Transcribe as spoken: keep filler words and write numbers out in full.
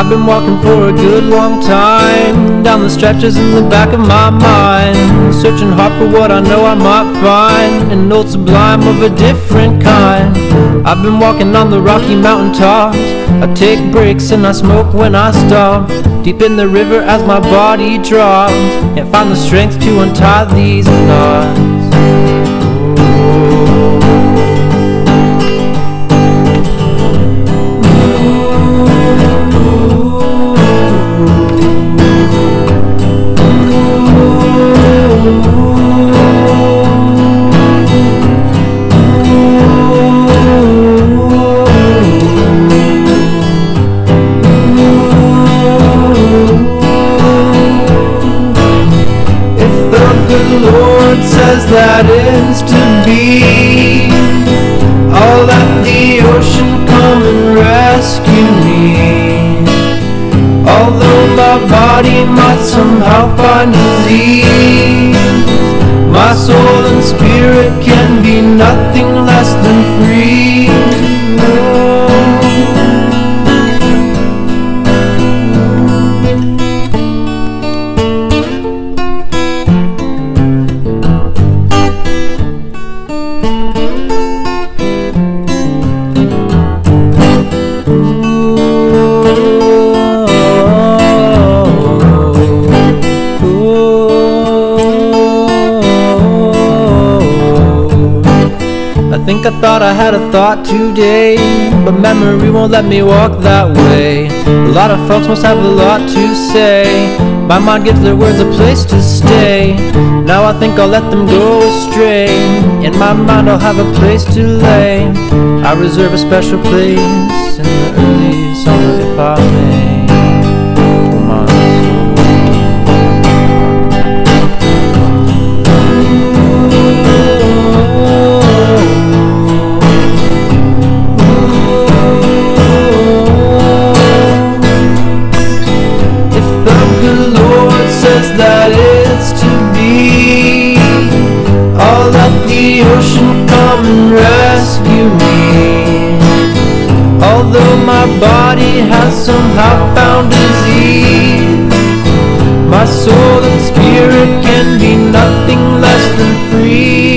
I've been walking for a good long time, down the stretches in the back of my mind, searching hard for what I know I might find, an old sublime of a different kind. I've been walking on the Rocky Mountain tops, I take breaks and I smoke when I stop, deep in the river as my body drops, can't find the strength to untie these knots. Lord says that it's to be, I'll let the ocean come and rescue me. Although my body might somehow find disease, my soul and spirit can be nothing less than free. I think I thought I had a thought today, but memory won't let me walk that way. A lot of folks must have a lot to say, my mind gives their words a place to stay. Now I think I'll let them go astray, in my mind I'll have a place to lay. I reserve a special place in the early summer if I may, for my soul. That it's to be, I'll let the ocean come and rescue me. Although my body has somehow found disease, my soul and spirit can be nothing less than free.